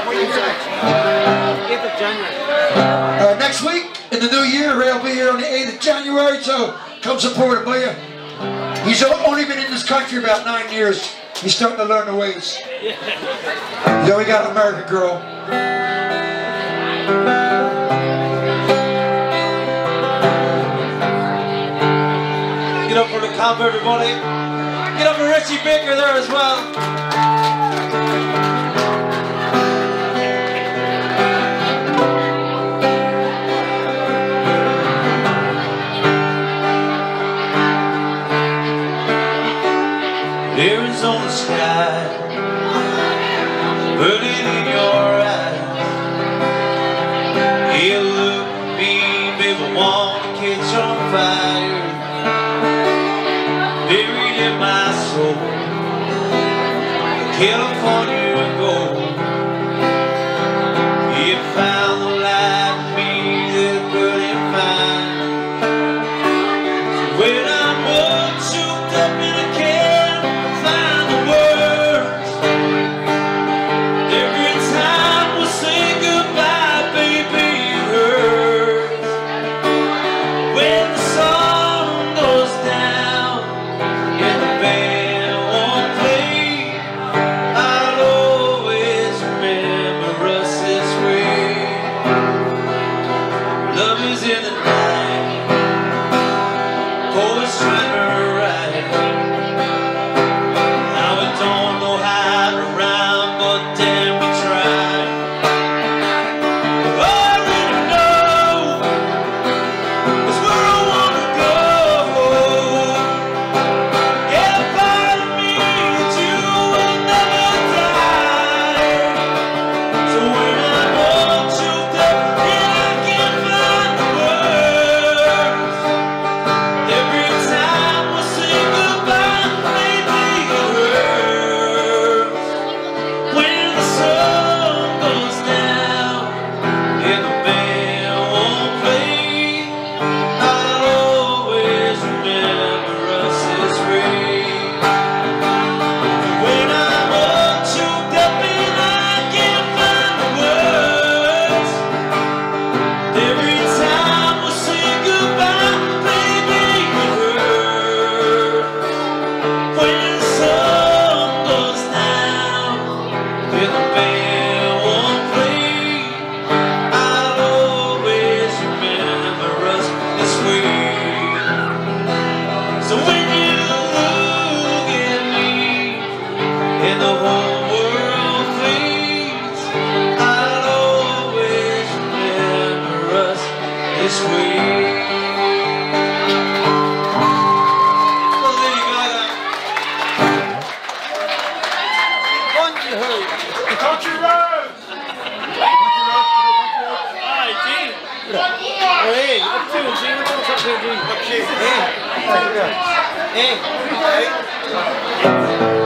8th of January. Next week, in the new year, Ray will be here on the 8th of January, so come support him, will you? He's only been in this country about 9 years. He's starting to learn the ways. He's only got an American girl. Get up for the camp, everybody. Get up for Richie Baker there as well. Arizona sky, burning in your eyes. You look at me, baby, wanna catch on fire. Buried in my soul, California gold. You found the light in me that couldn't find. So when I'm all choked up in a can, find the words. Every time we say goodbye, baby, it hurts. When the sun goes down and the band won't play, I'll always remember us this way. Love is in the night, poets trying to write. Now we don't know how to rhyme, but damn we tried. All I really know is where I wanna go. Yeah, part of me that you will never die. So when I'm all choked up and I can't find the words, every time we say goodbye, baby, it hurts. When the sun goes down and the band won't play, I'll always remember us this way. When I'm all choked up and I can't find the words, every time we say goodbye, baby, it hurts. When the sun goes down and the band won't play, I'll always remember us this way. So when you look at me and the whole world fades, I'll always remember us this way. Well, Lady Gaga. Country road! Aye, Gene. Hey, up to Gene. What's up to Gene? Hey.